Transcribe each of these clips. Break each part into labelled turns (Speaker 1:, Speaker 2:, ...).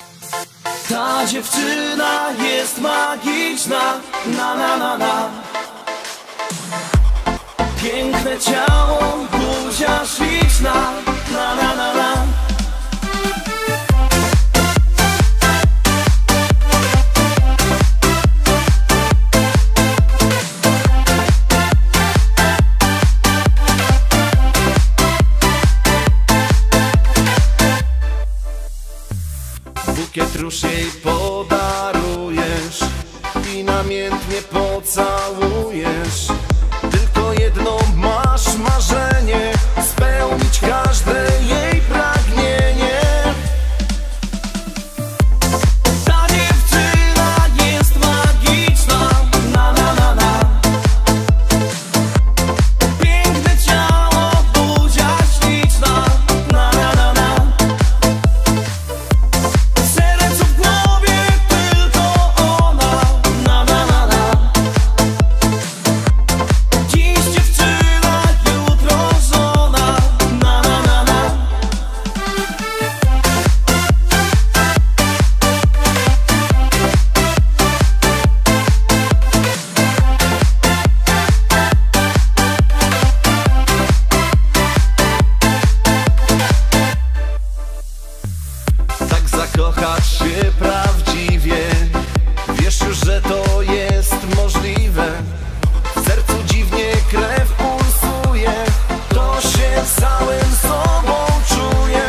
Speaker 1: Ta dziewczyna jest magiczna, na na na na. Piękne ciało, buzia śliczna, na na na na.
Speaker 2: Bukiet róż jej podarujesz i namiętnie pocałujesz. Tylko jedno masz marzenie, spełnić każde jej pragnienie.
Speaker 1: Ta dziewczyna jest magiczna, na na na na. Piękne ciało, buzia śliczna, na na na na. Serce w głowie tylko ona, na na na na. Dziś dziewczyna, jutro żona, na na na na.
Speaker 2: Tak zakochać się prawdziwie, wiesz już, że to jest możliwe. W sercu dziwnie krew pulsuje, to się całym sobą czuję.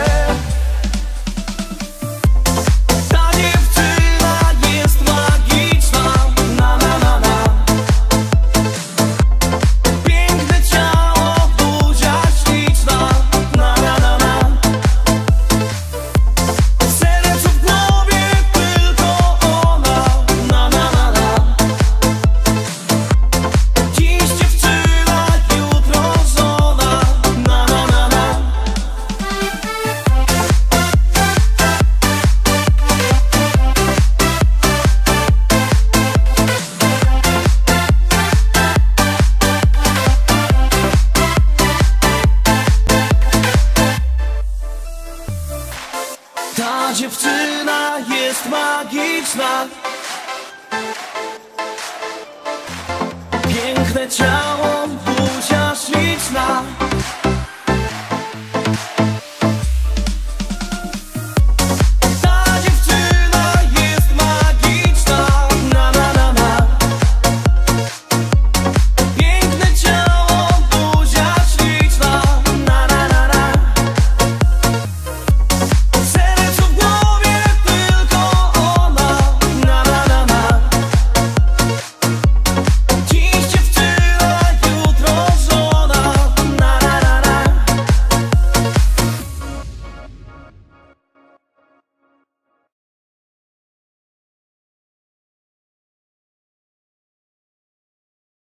Speaker 1: Ta dziewczyna jest magiczna, na na na na. Piękne ciało, buzia śliczna, na na na na. Serce w głowie tylko ona, na na na na. Dziś dziewczyna, jutro żona, na na na na. Ta dziewczyna jest magiczna. Piękne ciało, buzia śliczna.